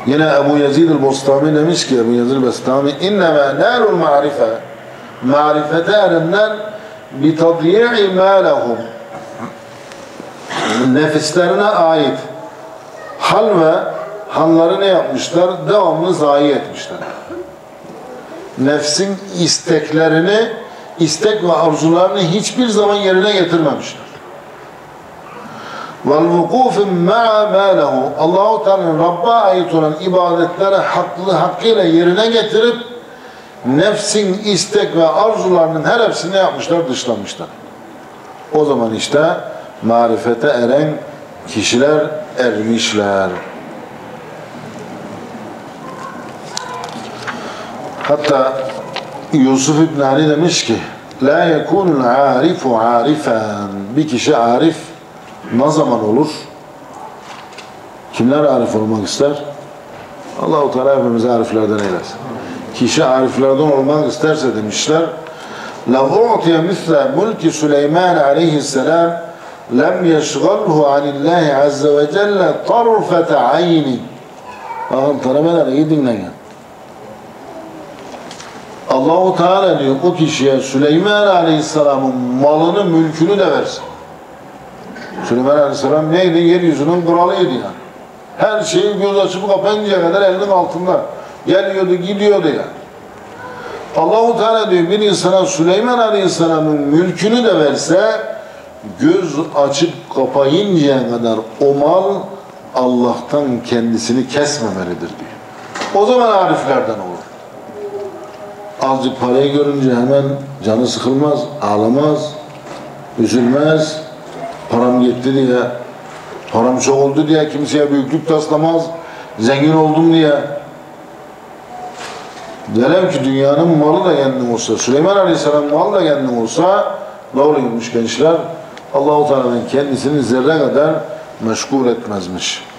Yine Ebu Yazid el-Bostami demiş ki, Ebu Yazid el-Bostami innema nâlul ma'rife, marifete erenler bitadyi'i mâ lehum, nefislerine ait hal ve halları ne yapmışlar? Devamlı zayi etmişler. Nefsin isteklerini, istek ve arzularını hiçbir zaman yerine getirmemişler. وَالْوُقُوفٍ مَعَ مَا لَهُ, Allah-u Teala'nın Rabb'a ait olan ibadetleri hakkıyla yerine getirip nefsin istek ve arzularının her hepsini yapmışlar, dışlamışlar. O zaman işte marifete eren kişiler ermişler. Hatta Yusuf İbn Ali demiş ki la yekunul arifu arifen, bir kişi arif ne zaman olur? Kimler arif olmak ister? Allah-u Teala hepimizi ariflerden eylesin. Kişi ariflerden olmak isterse demişler لَوْعُطِيَ مِثْلَ مُلْكِ سُلَيْمَانَ عَلَيْهِ السَّلَامِ لَمْ يَشْغَلْهُ عَنِ اللّٰهِ عَزَّ وَجَلَّ طَرْفَةَ عَيْنِ. Bakın talebeler iyi dinleyin. Allah-u Teala diyor o kişiye Süleyman Aleyhisselam'ın malını, mülkünü de versin. Süleyman Aleyhisselam neydi? Yeryüzünün kralıydı yani. Her şeyi göz açıp kapayıncaya kadar elinin altında. Geliyordu, gidiyordu yani. Allah-u Teala diyor bir insana Süleyman Aleyhisselam'ın mülkünü de verse göz açıp kapayıncaya kadar o mal Allah'tan kendisini kesmemelidir diyor. O zaman ariflerden olur. Azıcık parayı görünce hemen canı sıkılmaz, ağlamaz, üzülmez. Param gitti diye, param çok oldu diye kimseye büyüklük taslamaz, zengin oldum diye. Velev ki dünyanın malı da kendin olsa, Süleyman Aleyhisselam malı da kendin olsa ne oluyormuş gençler? Allah-u Teala'nın kendisini zerre kadar meşgul etmezmiş.